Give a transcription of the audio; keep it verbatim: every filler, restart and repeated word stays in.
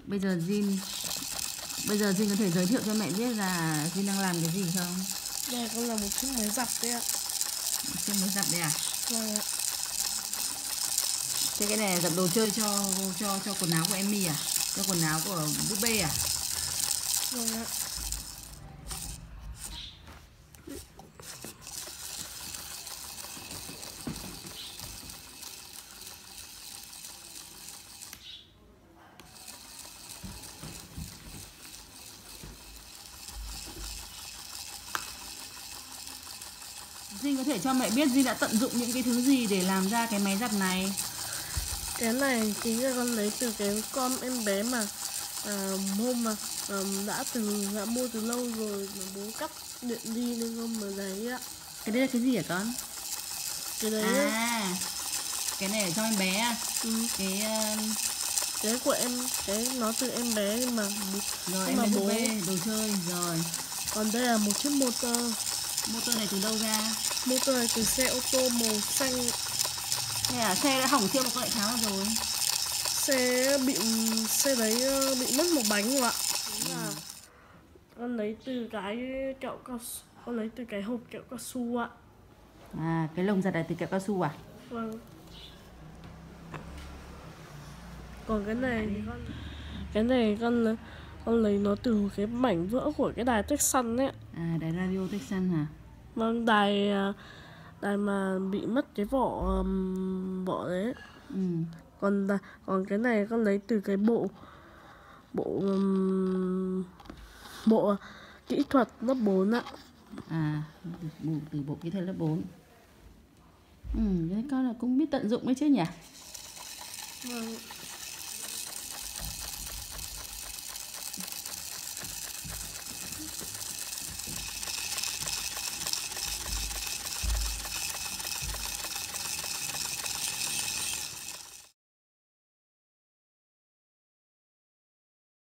Bây giờ Jin Bây giờ Jin có thể giới thiệu cho mẹ biết là Jin đang làm cái gì không? Đây cũng là một chiếc máy giặt đấy ạ. Một chiếc máy giặt đấy à? Vâng ạ. Thế cái này là giặt đồ chơi cho cho cho quần áo của Emmy à? Cho quần áo của búp bê à? Vâng ạ. Jin có thể cho mẹ biết Jin đã tận dụng những cái thứ gì để làm ra cái máy giặt này? Cái này chính là con lấy từ cái con em bé mà à, hôm mà à, đã từ đã mua từ lâu rồi mà bố cắt điện đi nên con mới lấy ạ. Cái đấy là cái gì hả con? Cái đấy À, cái này để cho em bé à? ừ. Cái uh... cái của em, cái nó từ em bé nhưng mà rồi nhưng em mà bé bố búp bê đồ chơi rồi. Còn đây là một chiếc motor. Motor này từ đâu ra? Motor này từ xe ô tô màu xanh. Thế à, xe đã hỏng chưa mà con lại tháo ra rồi? Xe bị xe đấy bị mất một bánh rồi ạ. Ừ. Là con lấy từ cái kẹo cao su, con lấy từ cái hộp kẹo cao su ạ. À, cái lồng giặt này từ kẹo cao su à? Vâng. Còn cái này thì con cái này con con lấy nó từ cái mảnh vỡ của cái đài Texan ấy. À, đài radio Texan hả? Vâng, đài đài mà bị mất cái vỏ um, vỏ đấy. Ừ. Còn còn cái này con lấy từ cái bộ bộ um, bộ kỹ thuật lớp bốn ạ. À, từ, từ bộ kỹ thuật lớp bốn. Ừ, cái con là cũng biết tận dụng đấy chứ nhỉ? Vâng.